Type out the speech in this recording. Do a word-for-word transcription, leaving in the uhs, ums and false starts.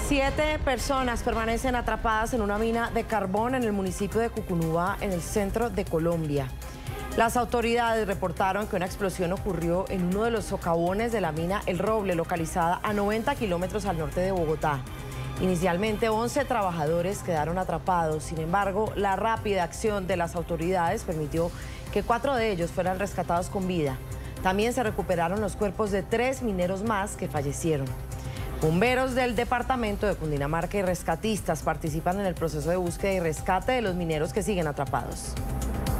Siete personas permanecen atrapadas en una mina de carbón en el municipio de Cucunúa, en el centro de Colombia. Las autoridades reportaron que una explosión ocurrió en uno de los socavones de la mina El Roble, localizada a noventa kilómetros al norte de Bogotá. Inicialmente, once trabajadores quedaron atrapados. Sin embargo, la rápida acción de las autoridades permitió que cuatro de ellos fueran rescatados con vida. También se recuperaron los cuerpos de tres mineros más que fallecieron. Bomberos del departamento de Cundinamarca y rescatistas participan en el proceso de búsqueda y rescate de los mineros que siguen atrapados.